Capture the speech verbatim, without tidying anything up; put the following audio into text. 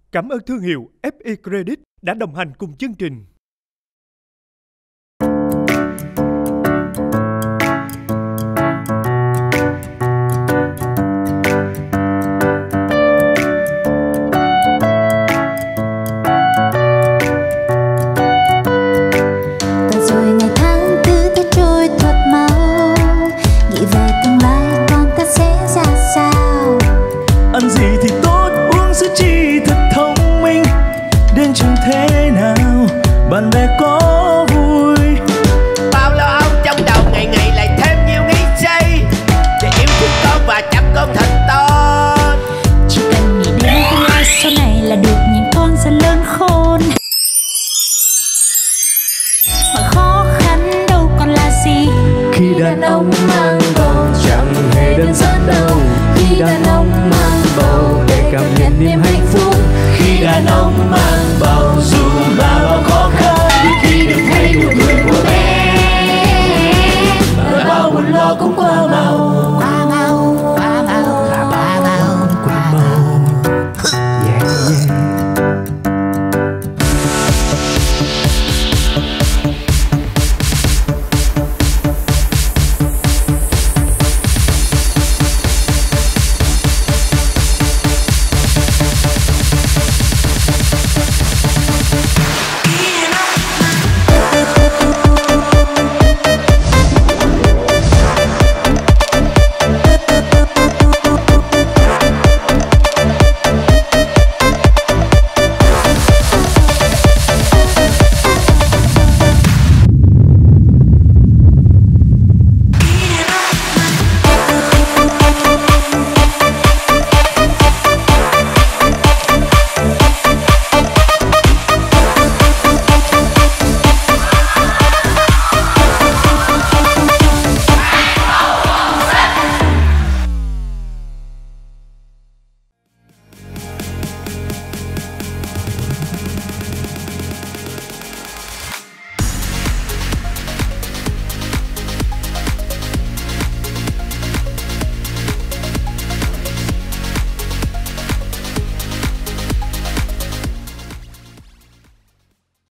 Cảm ơn thương hiệu ép e Credit đã đồng hành cùng chương trình. Ăn gì thì tốt, uống sữa chi thật thông minh. Đến trường thế nào, bạn bè có vui. Bao lo âu trong đầu ngày ngày lại thêm nhiều nghĩ suy. Để yêu thương con và chăm con thật tốt. Chỉ cần nghĩ đến tương lai sau này là được nhìn con dần lớn khôn. Mọi khó khăn đâu còn là gì. Khi đàn ông mang bầu chẳng hề đơn giản đâu. Khi đàn ông mang bầu để cảm nhận niềm hạnh phúc. Khi đàn ông mang bầu dù bao bao khó